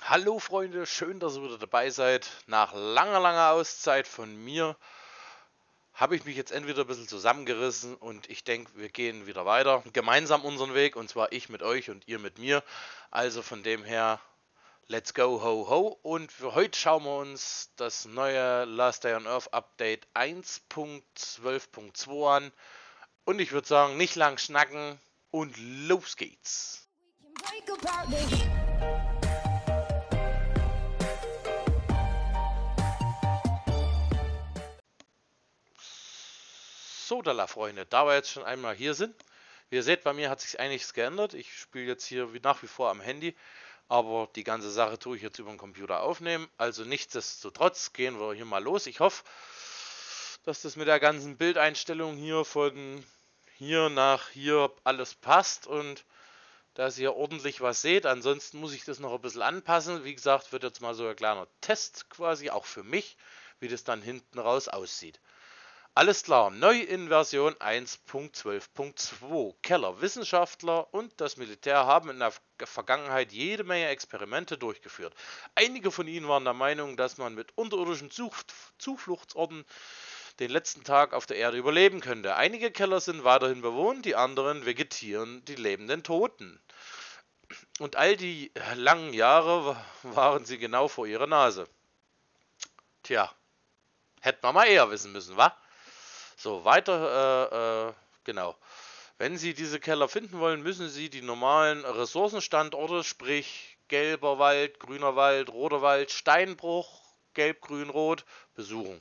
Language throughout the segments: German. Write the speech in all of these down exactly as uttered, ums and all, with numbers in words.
Hallo Freunde, schön, dass ihr wieder dabei seid. Nach langer, langer Auszeit von mir habe ich mich jetzt entweder ein bisschen zusammengerissen und ich denke, wir gehen wieder weiter. Gemeinsam unseren Weg, und zwar ich mit euch und ihr mit mir. Also von dem her, let's go, ho, ho. Und für heute schauen wir uns das neue Last Day on Earth Update eins Punkt zwölf Punkt zwei an. Und ich würde sagen, nicht lang schnacken und los geht's. So, Dalla Freunde, da wir jetzt schon einmal hier sind. Wie ihr seht, bei mir hat sich einiges geändert. Ich spiele jetzt hier wie nach wie vor am Handy, aber die ganze Sache tue ich jetzt über den Computer aufnehmen. Also nichtsdestotrotz gehen wir hier mal los. Ich hoffe, dass das mit der ganzen Bildeinstellung hier von hier nach hier alles passt und dass ihr ordentlich was seht. Ansonsten muss ich das noch ein bisschen anpassen. Wie gesagt, wird jetzt mal so ein kleiner Test quasi, auch für mich, wie das dann hinten raus aussieht. Alles klar, neu in Version eins Punkt zwölf Punkt zwei. Keller, Wissenschaftler und das Militär haben in der Vergangenheit jede Menge Experimente durchgeführt. Einige von ihnen waren der Meinung, dass man mit unterirdischen Zufluchtsorten den letzten Tag auf der Erde überleben könnte. Einige Keller sind weiterhin bewohnt, die anderen vegetieren die lebenden Toten. Und all die langen Jahre waren sie genau vor ihrer Nase. Tja, hätten wir mal eher wissen müssen, wa? So, weiter, äh, äh, genau. Wenn Sie diese Keller finden wollen, müssen Sie die normalen Ressourcenstandorte, sprich gelber Wald, grüner Wald, roter Wald, Steinbruch, gelb, grün, rot, besuchen.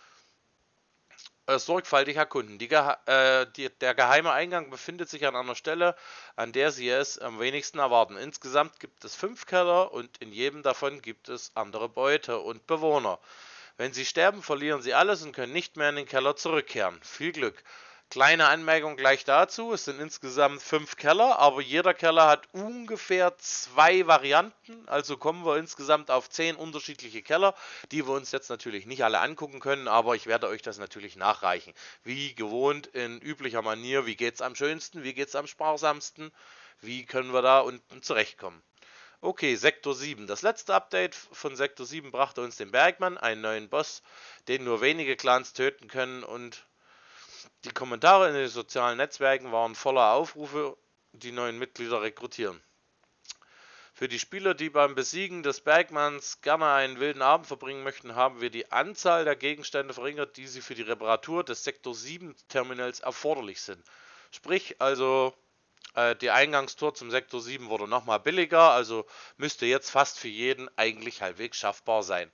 Äh, sorgfältig erkunden. Die, äh, die, der geheime Eingang befindet sich an einer Stelle, an der Sie es am wenigsten erwarten. Insgesamt gibt es fünf Keller und in jedem davon gibt es andere Beute und Bewohner. Wenn Sie sterben, verlieren Sie alles und können nicht mehr in den Keller zurückkehren. Viel Glück. Kleine Anmerkung gleich dazu. Es sind insgesamt fünf Keller, aber jeder Keller hat ungefähr zwei Varianten. Also kommen wir insgesamt auf zehn unterschiedliche Keller, die wir uns jetzt natürlich nicht alle angucken können, aber ich werde euch das natürlich nachreichen. Wie gewohnt in üblicher Manier. Wie geht es am schönsten? Wie geht es am sparsamsten? Wie können wir da unten zurechtkommen? Okay, Sektor sieben. Das letzte Update von Sektor sieben brachte uns den Bergmann, einen neuen Boss, den nur wenige Clans töten können, und die Kommentare in den sozialen Netzwerken waren voller Aufrufe, die neuen Mitglieder rekrutieren. Für die Spieler, die beim Besiegen des Bergmanns gerne einen wilden Abend verbringen möchten, haben wir die Anzahl der Gegenstände verringert, die sie für die Reparatur des Sektor sieben Terminals erforderlich sind. Sprich, also die Eingangstor zum Sektor sieben wurde nochmal billiger, also müsste jetzt fast für jeden eigentlich halbwegs schaffbar sein.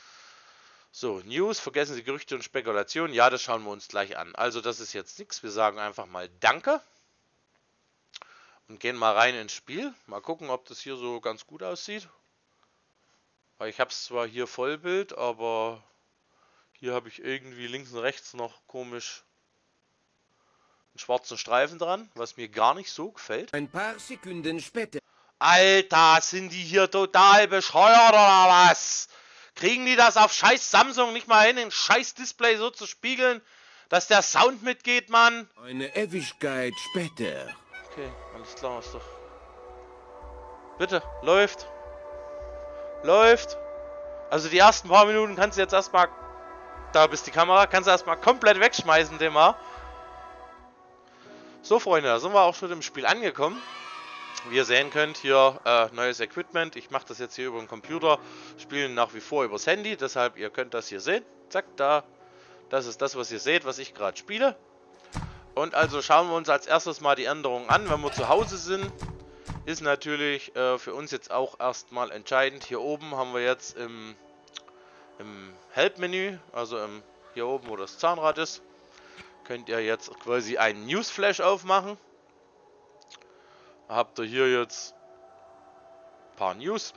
So, News, vergessen Sie Gerüchte und Spekulationen. Ja, das schauen wir uns gleich an. Also das ist jetzt nichts, wir sagen einfach mal Danke und gehen mal rein ins Spiel. Mal gucken, ob das hier so ganz gut aussieht. Weil ich habe es zwar hier Vollbild, aber hier habe ich irgendwie links und rechts noch komisch einen schwarzen Streifen dran, was mir gar nicht so gefällt. Ein paar Sekunden später. Alter, sind die hier total bescheuert oder was? Kriegen die das auf scheiß Samsung nicht mal hin, den scheiß Display so zu spiegeln, dass der Sound mitgeht, Mann? Eine Ewigkeit später. Okay, alles klar, ist doch. Bitte, läuft. Läuft. Also die ersten paar Minuten kannst du jetzt erstmal, da bist die Kamera, kannst du erstmal komplett wegschmeißen, dem mal. So, Freunde, da sind wir auch schon im Spiel angekommen. Wie ihr sehen könnt, hier äh, neues Equipment. Ich mache das jetzt hier über den Computer, spielen nach wie vor übers Handy, deshalb ihr könnt das hier sehen. Zack, da. Das ist das, was ihr seht, was ich gerade spiele. Und also schauen wir uns als erstes mal die Änderungen an. Wenn wir zu Hause sind, ist natürlich äh, für uns jetzt auch erstmal entscheidend. Hier oben haben wir jetzt im, im Help-Menü, also im, hier oben, wo das Zahnrad ist, könnt ihr jetzt quasi einen Newsflash aufmachen. Habt ihr hier jetzt ein paar News.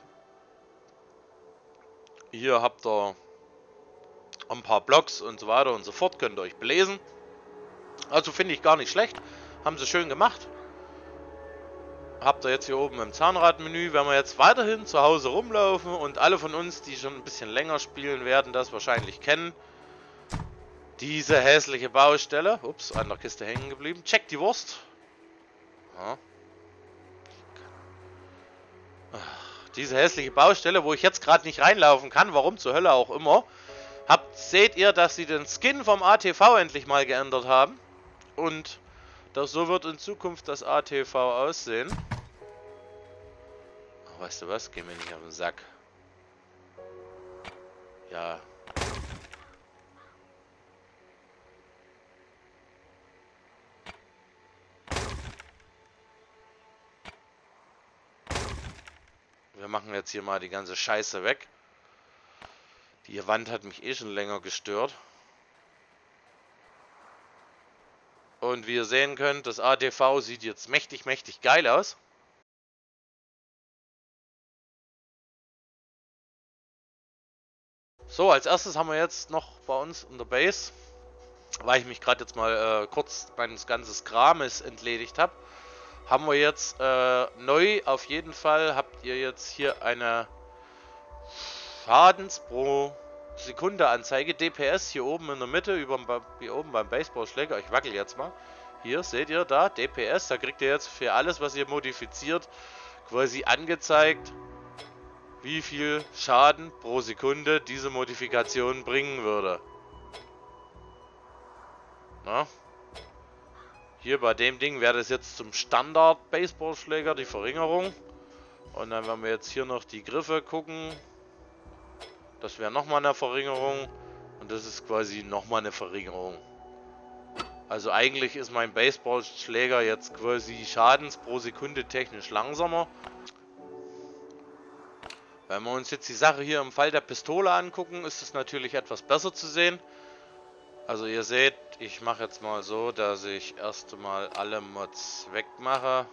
Hier habt ihr ein paar Blogs und so weiter und so fort. Könnt ihr euch belesen. Also finde ich gar nicht schlecht. Haben sie schön gemacht. Habt ihr jetzt hier oben im Zahnradmenü. Wenn wir jetzt weiterhin zu Hause rumlaufen, und alle von uns, die schon ein bisschen länger spielen, werden das wahrscheinlich kennen. Diese hässliche Baustelle. Ups, an der Kiste hängen geblieben. Check die Wurst. Ja. diese hässliche Baustelle, wo ich jetzt gerade nicht reinlaufen kann, warum zur Hölle auch immer, habt, seht ihr, dass sie den Skin vom A T V endlich mal geändert haben. Und das, so wird in Zukunft das A T V aussehen. Oh, weißt du was? Geh mir nicht auf den Sack. Ja. Wir machen jetzt hier mal die ganze Scheiße weg. Die Wand hat mich eh schon länger gestört. Und wie ihr sehen könnt, das A T V sieht jetzt mächtig, mächtig geil aus. So, als erstes haben wir jetzt noch bei uns in der Base, weil ich mich gerade jetzt mal äh, kurz meines ganzen Krames entledigt habe, haben wir jetzt äh, neu auf jeden Fall, habt ihr jetzt hier eine Schadens pro Sekunde Anzeige, D P S hier oben in der Mitte, über, hier oben beim Baseballschläger. Ich wackel jetzt mal. Hier seht ihr da, D P S, da kriegt ihr jetzt für alles, was ihr modifiziert, quasi angezeigt, wie viel Schaden pro Sekunde diese Modifikation bringen würde. Na? Hier bei dem Ding wäre das jetzt zum Standard Baseballschläger, die Verringerung. Und dann werden wir jetzt hier noch die Griffe gucken. Das wäre nochmal eine Verringerung. Und das ist quasi nochmal eine Verringerung. Also eigentlich ist mein Baseballschläger jetzt quasi Schadens pro Sekunde technisch langsamer. Wenn wir uns jetzt die Sache hier im Fall der Pistole angucken, ist es natürlich etwas besser zu sehen. Also ihr seht, ich mache jetzt mal so, dass ich erst einmal alle Mods wegmache.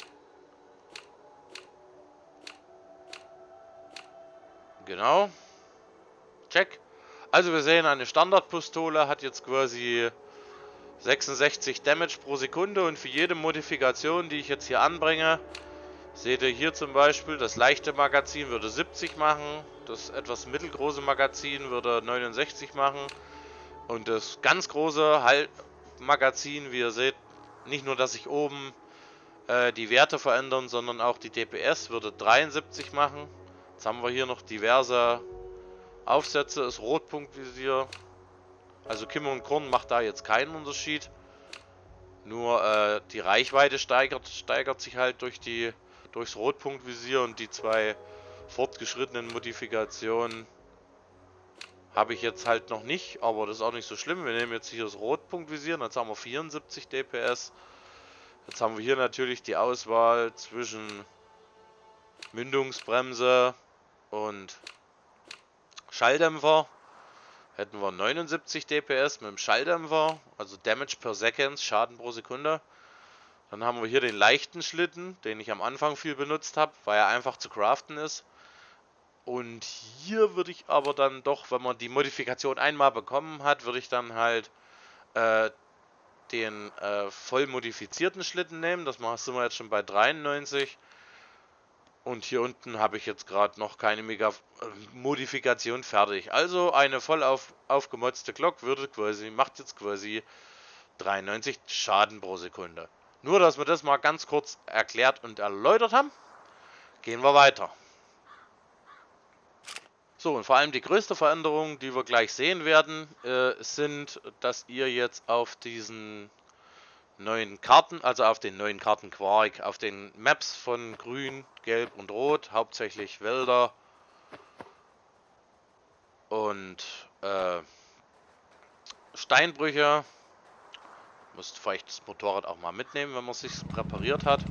Genau. Check. Also wir sehen, eine Standardpistole hat jetzt quasi sechsundsechzig Damage pro Sekunde und für jede Modifikation, die ich jetzt hier anbringe, seht ihr hier zum Beispiel, das leichte Magazin würde siebzig machen, das etwas mittelgroße Magazin würde neunundsechzig machen und das ganz große Halt Magazin, wie ihr seht, nicht nur, dass sich oben äh, die Werte verändern, sondern auch die D P S würde dreiundsiebzig machen. Jetzt haben wir hier noch diverse Aufsätze, das Rotpunktvisier. Also Kimme und Korn macht da jetzt keinen Unterschied. Nur äh, die Reichweite steigert, steigert sich halt durch die, durchs Rotpunktvisier und die zwei fortgeschrittenen Modifikationen habe ich jetzt halt noch nicht, aber das ist auch nicht so schlimm. Wir nehmen jetzt hier das Rotpunktvisier, jetzt haben wir vierundsiebzig D P S. Jetzt haben wir hier natürlich die Auswahl zwischen Mündungsbremse und Schalldämpfer. Hätten wir neunundsiebzig D P S mit dem Schalldämpfer, also Damage per Second, Schaden pro Sekunde. Dann haben wir hier den leichten Schlitten, den ich am Anfang viel benutzt habe, weil er einfach zu craften ist. Und hier würde ich aber dann doch, wenn man die Modifikation einmal bekommen hat, würde ich dann halt äh, den äh, voll modifizierten Schlitten nehmen. Das sind wir jetzt schon bei dreiundneunzig. Und hier unten habe ich jetzt gerade noch keine Mega-Modifikation fertig. Also eine voll auf, aufgemotzte Glock würde quasi, macht jetzt quasi dreiundneunzig Schaden pro Sekunde. Nur, dass wir das mal ganz kurz erklärt und erläutert haben, gehen wir weiter. So, und vor allem die größte Veränderung, die wir gleich sehen werden, äh, sind, dass ihr jetzt auf diesen neuen Karten, also auf den neuen Karten Quark, auf den Maps von Grün, Gelb und Rot, hauptsächlich Wälder und äh, Steinbrüche. Müsst vielleicht das Motorrad auch mal mitnehmen, wenn man es sich repariert hat.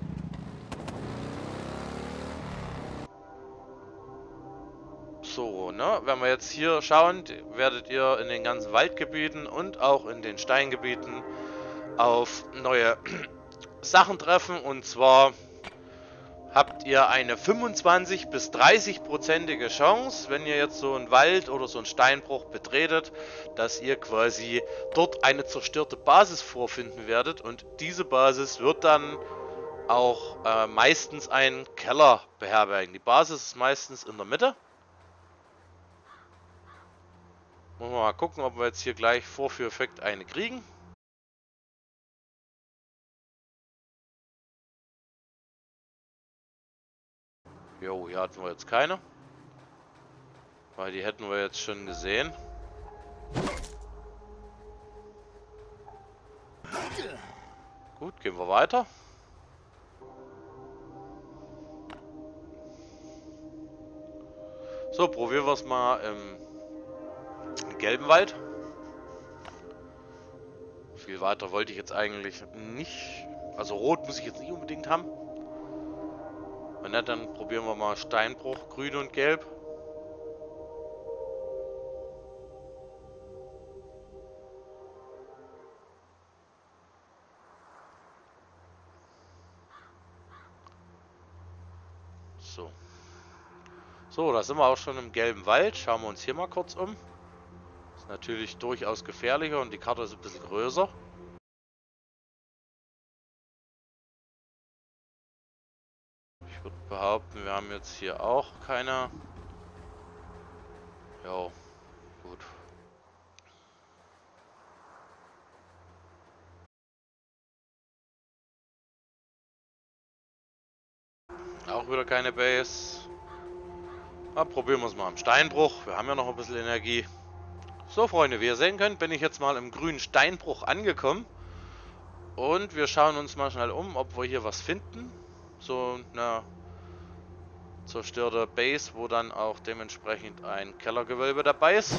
So, ne, wenn wir jetzt hier schauen, werdet ihr in den ganzen Waldgebieten und auch in den Steingebieten auf neue Sachen treffen, und zwar habt ihr eine fünfundzwanzig bis dreißig prozentige Chance, wenn ihr jetzt so einen Wald oder so einen Steinbruch betretet, dass ihr quasi dort eine zerstörte Basis vorfinden werdet, und diese Basis wird dann auch äh, meistens einen Keller beherbergen. Die Basis ist meistens in der Mitte. Wollen wir mal gucken, ob wir jetzt hier gleich Vorführeffekt eine kriegen. Jo, hier hatten wir jetzt keine. Weil die hätten wir jetzt schon gesehen. Gut, gehen wir weiter. So, probieren wir es mal im, im gelben Wald. Viel weiter wollte ich jetzt eigentlich nicht. Also rot muss ich jetzt nicht unbedingt haben. Wenn nicht, dann probieren wir mal Steinbruch, grün und gelb. So. So, da sind wir auch schon im gelben Wald. Schauen wir uns hier mal kurz um. Ist natürlich durchaus gefährlicher und die Karte ist ein bisschen größer. Ich würde behaupten, wir haben jetzt hier auch keine... Ja, gut. Auch wieder keine Base. Na, probieren wir es mal am Steinbruch. Wir haben ja noch ein bisschen Energie. So, Freunde, wie ihr sehen könnt, bin ich jetzt mal im grünen Steinbruch angekommen. Und wir schauen uns mal schnell um, ob wir hier was finden. So eine zerstörte Base, wo dann auch dementsprechend ein Kellergewölbe dabei ist.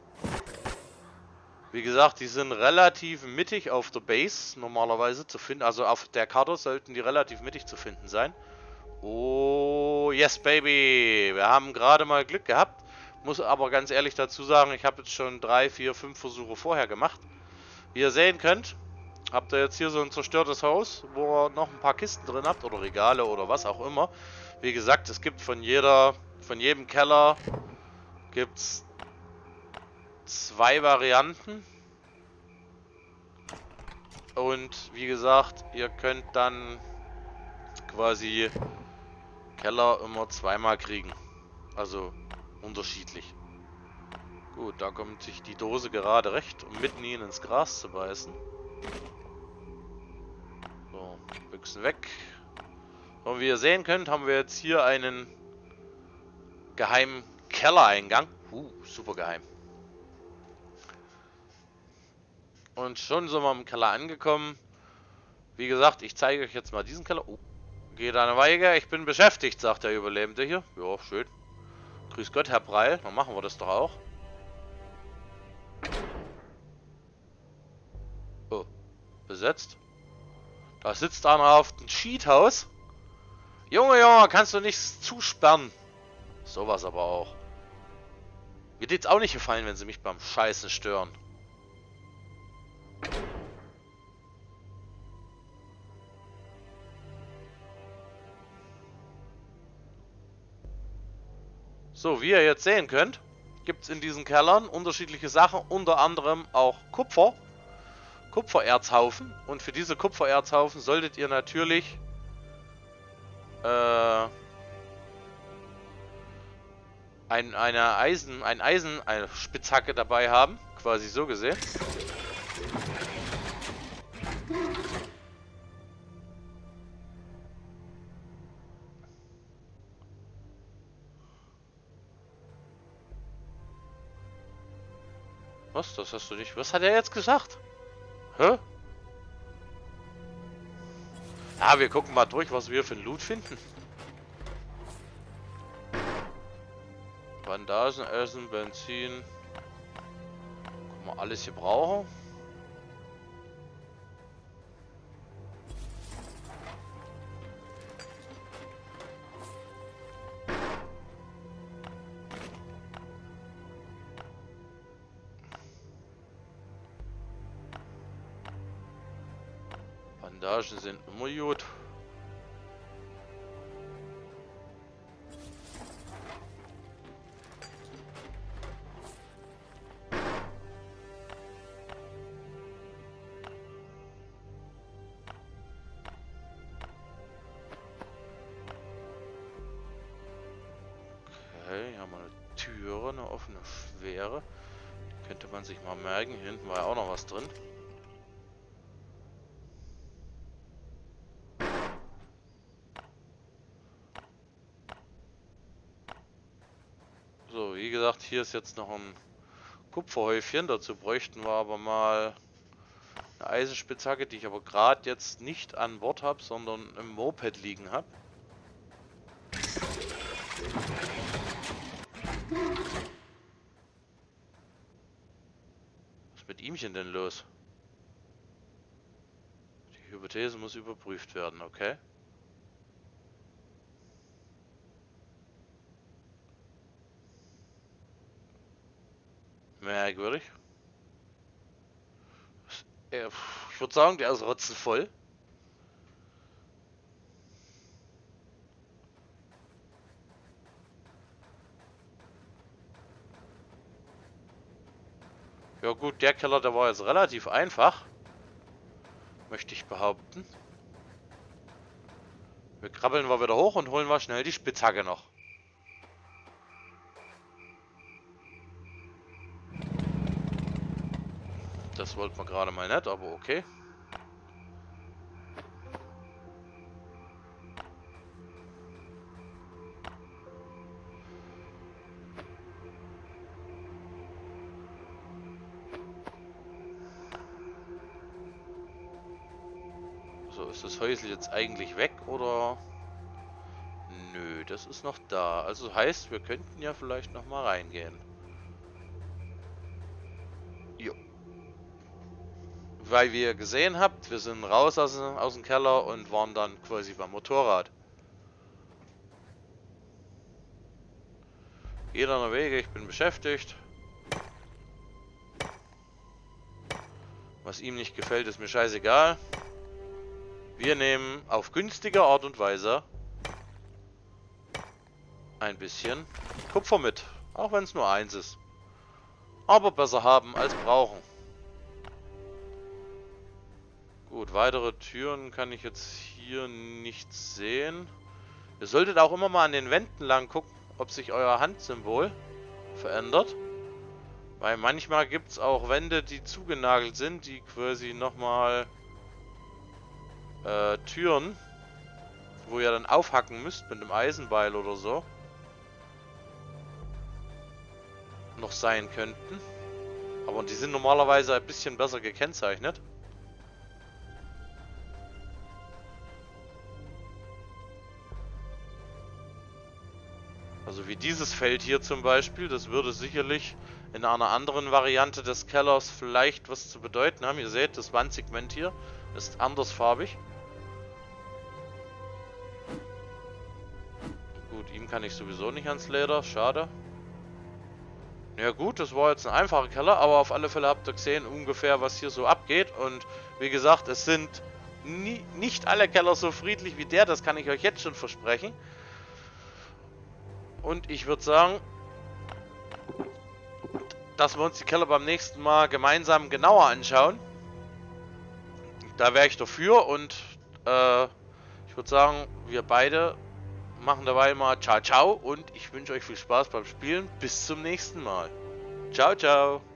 Wie gesagt, die sind relativ mittig auf der Base normalerweise zu finden. Also auf der Karte sollten die relativ mittig zu finden sein. Oh, yes, baby. Wir haben gerade mal Glück gehabt. Muss aber ganz ehrlich dazu sagen, ich habe jetzt schon drei, vier, fünf Versuche vorher gemacht. Wie ihr sehen könnt, habt ihr jetzt hier so ein zerstörtes Haus, wo ihr noch ein paar Kisten drin habt oder Regale oder was auch immer. Wie gesagt, es gibt von jeder, von jedem Keller gibt's zwei Varianten. Und wie gesagt, ihr könnt dann quasi Keller immer zweimal kriegen. Also unterschiedlich. Gut, da kommt sich die Dose gerade recht, um mitten ihn ins Gras zu beißen. So, Büchsen weg. Und wie ihr sehen könnt, haben wir jetzt hier einen geheimen Kellereingang. Uh, super geheim. Und schon sind wir im Keller angekommen. Wie gesagt, ich zeige euch jetzt mal diesen Keller. Oh, geht eine Weige. Ich bin beschäftigt, sagt der Überlebende hier. Ja, schön. Grüß Gott, Herr Breil. Dann machen wir das doch auch. Oh, besetzt. Da sitzt einer auf dem Cheathaus. Junge, Junge, kannst du nichts zusperren. Sowas aber auch. Wird jetzt auch nicht gefallen, wenn sie mich beim Scheißen stören. So, wie ihr jetzt sehen könnt, gibt es in diesen Kellern unterschiedliche Sachen, unter anderem auch Kupfer, Kupfererzhaufen. Und für diese Kupfererzhaufen solltet ihr natürlich äh, ein, eine Eisen, ein Eisen, eine Spitzhacke dabei haben, quasi so gesehen. Was? Das hast du nicht. Was hat er jetzt gesagt? Hä? Ja, wir gucken mal durch, was wir für ein Loot finden. Bandagen, Essen, Benzin. Können wir alles hier brauchen? Bandagen sind immer gut. Okay, hier haben wir eine Türe, eine offene Schwere. Die könnte man sich mal merken. Hier hinten war ja auch noch was drin. So, wie gesagt, hier ist jetzt noch ein Kupferhäufchen. Dazu bräuchten wir aber mal eine Eisenspitzhacke, die ich aber gerade jetzt nicht an Bord habe, sondern im Moped liegen habe. Was ist mit ihmchen denn los? Die Hypothese muss überprüft werden, okay? Merkwürdig. Ich würde sagen, der ist rotzenvoll. Ja gut, der Keller, der war jetzt relativ einfach. Möchte ich behaupten. Wir krabbeln mal wieder hoch und holen mal schnell die Spitzhacke noch. Das wollten wir gerade mal nicht, aber okay. So, ist das Häusl jetzt eigentlich weg oder? Nö, das ist noch da. Also heißt, wir könnten ja vielleicht noch mal reingehen. Jo. Weil wir gesehen habt, wir sind raus aus, aus dem Keller und waren dann quasi beim Motorrad. Jeder der Wege, ich bin beschäftigt. Was ihm nicht gefällt, ist mir scheißegal. Wir nehmen auf günstige Art und Weise ein bisschen Kupfer mit. Auch wenn es nur eins ist. Aber besser haben als brauchen. Gut, weitere Türen kann ich jetzt hier nicht sehen. Ihr solltet auch immer mal an den Wänden lang gucken, ob sich euer Handsymbol verändert. Weil manchmal gibt es auch Wände, die zugenagelt sind, die quasi nochmal äh, Türen, wo ihr dann aufhacken müsst mit einem Eisenbeil oder so, noch sein könnten. Aber die sind normalerweise ein bisschen besser gekennzeichnet. Also wie dieses Feld hier zum Beispiel, das würde sicherlich in einer anderen Variante des Kellers vielleicht was zu bedeuten haben. Ihr seht, das Wandsegment hier ist andersfarbig. Gut, ihm kann ich sowieso nicht ans Leder, schade. Ja gut, das war jetzt ein einfacher Keller, aber auf alle Fälle habt ihr gesehen ungefähr, was hier so abgeht. Und wie gesagt, es sind nie, nicht alle Keller so friedlich wie der, das kann ich euch jetzt schon versprechen. Und ich würde sagen, dass wir uns die Keller beim nächsten Mal gemeinsam genauer anschauen. Da wäre ich dafür und äh, ich würde sagen, wir beide machen dabei mal ciao ciao und ich wünsche euch viel Spaß beim Spielen. Bis zum nächsten Mal. Ciao, ciao.